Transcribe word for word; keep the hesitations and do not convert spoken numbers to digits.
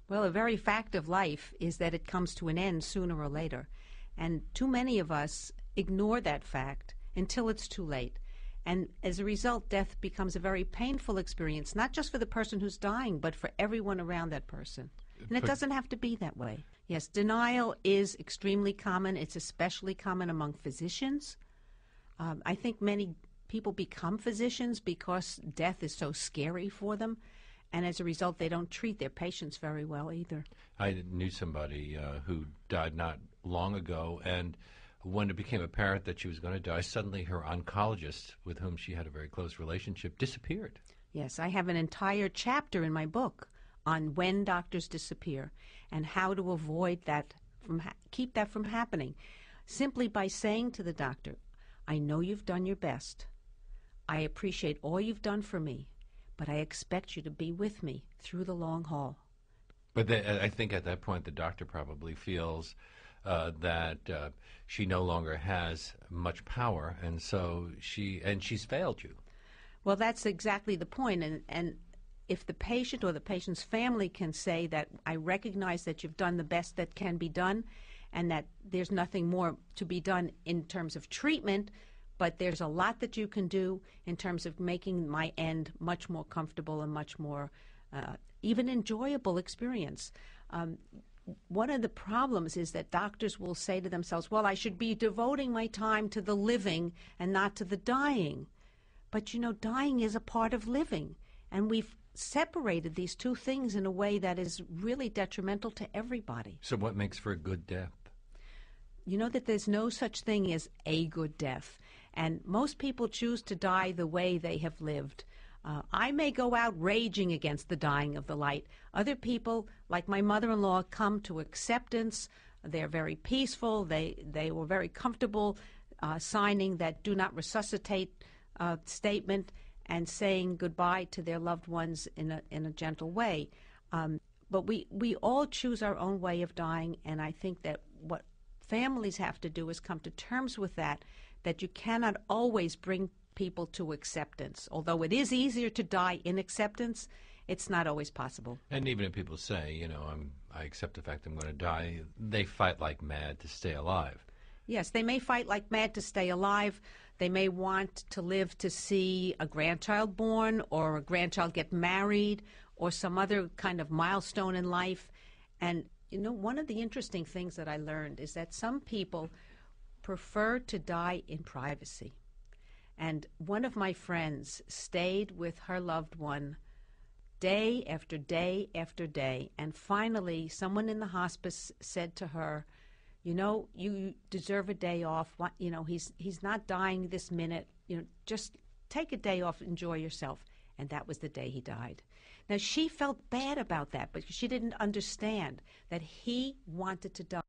Well, a very fact of life is that it comes to an end sooner or later. And too many of us ignore that fact until it's too late. And as a result, death becomes a very painful experience, not just for the person who's dying, but for everyone around that person. And it But- doesn't have to be that way. Yes, denial is extremely common. It's especially common among physicians. Um, I think many people become physicians because death is so scary for them. And as a result, they don't treat their patients very well either. I knew somebody uh, who died not long ago, and when it became apparent that she was going to die, suddenly her oncologist, with whom she had a very close relationship, disappeared. Yes, I have an entire chapter in my book on when doctors disappear and how to avoid that, from ha- keep that from happening, simply by saying to the doctor, I know you've done your best. I appreciate all you've done for me, but I expect you to be with me through the long haul. But the, I think at that point the doctor probably feels uh, that uh, she no longer has much power, and so she and she's failed you. Well, that's exactly the point. And, and if the patient or the patient's family can say that I recognize that you've done the best that can be done and that there's nothing more to be done in terms of treatment, but there's a lot that you can do in terms of making my end much more comfortable and much more uh, even enjoyable experience. Um, one of the problems is that doctors will say to themselves, well, I should be devoting my time to the living and not to the dying. But, you know, dying is a part of living, and we've separated these two things in a way that is really detrimental to everybody. So what makes for a good death? You know that there's no such thing as a good death, and most people choose to die the way they have lived. Uh, I may go out raging against the dying of the light. Other people, like my mother-in-law, come to acceptance. They're very peaceful. They, they were very comfortable uh, signing that do not resuscitate uh, statement and saying goodbye to their loved ones in a, in a gentle way. Um, but we, we all choose our own way of dying, and I think that what families have to do is come to terms with that, that you cannot always bring people to acceptance. Although it is easier to die in acceptance, it's not always possible. And even if people say, you know, I'm, I accept the fact I'm going to die, they fight like mad to stay alive. Yes, they may fight like mad to stay alive. They may want to live to see a grandchild born or a grandchild get married or some other kind of milestone in life. And, you know, one of the interesting things that I learned is that some people prefer to die in privacy. And one of my friends stayed with her loved one day after day after day. And finally, someone in the hospice said to her, you know, you deserve a day off. What, you know, he's he's not dying this minute. You know, just take a day off, enjoy yourself. And that was the day he died. Now, she felt bad about that, but she didn't understand that he wanted to die.